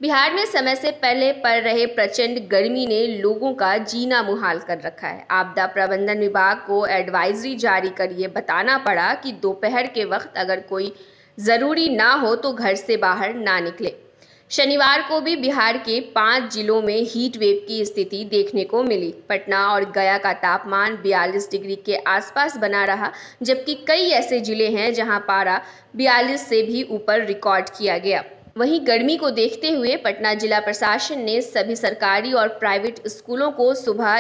बिहार में समय से पहले पड़ रहे प्रचंड गर्मी ने लोगों का जीना मुहाल कर रखा है। आपदा प्रबंधन विभाग को एडवाइजरी जारी कर ये बताना पड़ा कि दोपहर के वक्त अगर कोई ज़रूरी ना हो तो घर से बाहर ना निकले। शनिवार को भी बिहार के 5 जिलों में हीट वेव की स्थिति देखने को मिली। पटना और गया का तापमान 42 डिग्री के आसपास बना रहा, जबकि कई ऐसे जिले हैं जहां पारा 42 से भी ऊपर रिकॉर्ड किया गया। वहीं गर्मी को देखते हुए पटना जिला प्रशासन ने सभी सरकारी और प्राइवेट स्कूलों को सुबह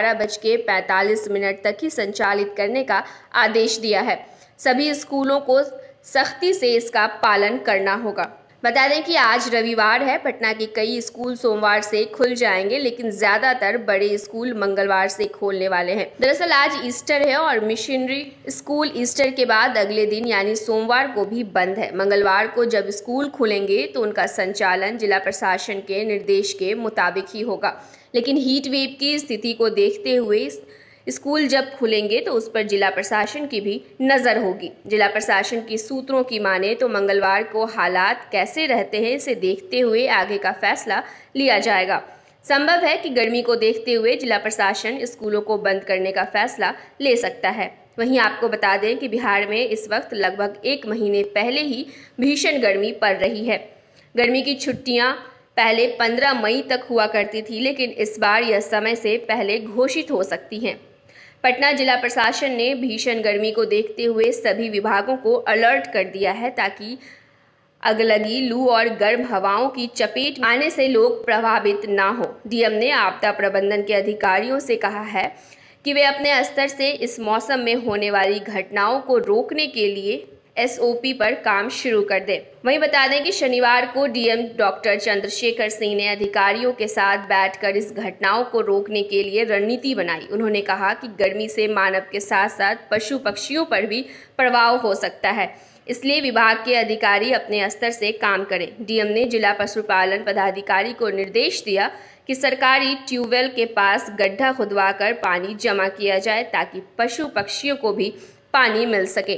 11:45 तक ही संचालित करने का आदेश दिया है। सभी स्कूलों को सख्ती से इसका पालन करना होगा। बता दें कि आज रविवार है। पटना के कई स्कूल सोमवार से खुल जाएंगे, लेकिन ज़्यादातर बड़े स्कूल मंगलवार से खोलने वाले हैं। दरअसल आज ईस्टर है और मिशनरी स्कूल ईस्टर के बाद अगले दिन यानी सोमवार को भी बंद है। मंगलवार को जब स्कूल खुलेंगे तो उनका संचालन जिला प्रशासन के निर्देश के मुताबिक ही होगा। लेकिन हीट वेव की स्थिति को देखते हुए स्कूल जब खुलेंगे तो उस पर जिला प्रशासन की भी नज़र होगी। जिला प्रशासन की सूत्रों की माने तो मंगलवार को हालात कैसे रहते हैं इसे देखते हुए आगे का फैसला लिया जाएगा। संभव है कि गर्मी को देखते हुए जिला प्रशासन स्कूलों को बंद करने का फैसला ले सकता है। वहीं आपको बता दें कि बिहार में इस वक्त लगभग 1 महीने पहले ही भीषण गर्मी पड़ रही है। गर्मी की छुट्टियां पहले 15 मई तक हुआ करती थी, लेकिन इस बार यह समय से पहले घोषित हो सकती हैं। पटना जिला प्रशासन ने भीषण गर्मी को देखते हुए सभी विभागों को अलर्ट कर दिया है ताकि अगलगी, लू और गर्म हवाओं की चपेट में आने से लोग प्रभावित ना हो। डीएम ने आपदा प्रबंधन के अधिकारियों से कहा है कि वे अपने स्तर से इस मौसम में होने वाली घटनाओं को रोकने के लिए एसओपी पर काम शुरू कर दें। वहीं बता दें कि शनिवार को डीएम डॉक्टर चंद्रशेखर सिंह ने अधिकारियों के साथ बैठकर इस घटनाओं को रोकने के लिए रणनीति बनाई। उन्होंने कहा कि गर्मी से मानव के साथ साथ पशु पक्षियों पर भी प्रभाव हो सकता है, इसलिए विभाग के अधिकारी अपने स्तर से काम करें। डीएम ने जिला पशुपालन पदाधिकारी को निर्देश दिया कि सरकारी ट्यूबवेल के पास गड्ढा खुदवाकर पानी जमा किया जाए ताकि पशु पक्षियों को भी पानी मिल सके।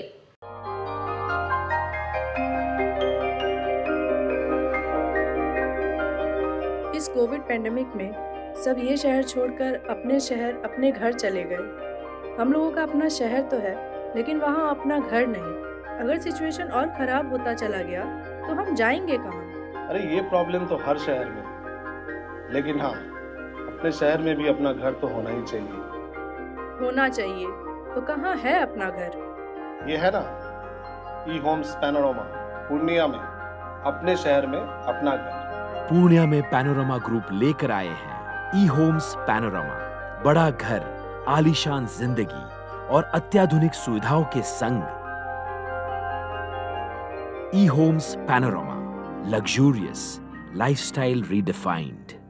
इस कोविड पैंडेमिक में सब ये शहर छोड़कर अपने शहर, अपने घर चले गए। हम लोगों का अपना शहर तो है, लेकिन वहाँ अपना घर नहीं। अगर सिचुएशन और ख़राब होता चला गया तो हम जाएंगे कहाँ? अरे ये प्रॉब्लम तो हर शहर में है, लेकिन हाँ, अपने शहर में भी अपना घर तो होना ही चाहिए। होना चाहिए तो कहाँ है अपना घर? ये है ना, ई होम्स पैनोरमा, पूर्णिया में, अपने शहर में अपना घर। पूर्णिया में पैनोरमा ग्रुप लेकर आए हैं ई होम्स पैनोरमा। बड़ा घर, आलीशान जिंदगी और अत्याधुनिक सुविधाओं के संग। E homes panorama, luxurious lifestyle redefined.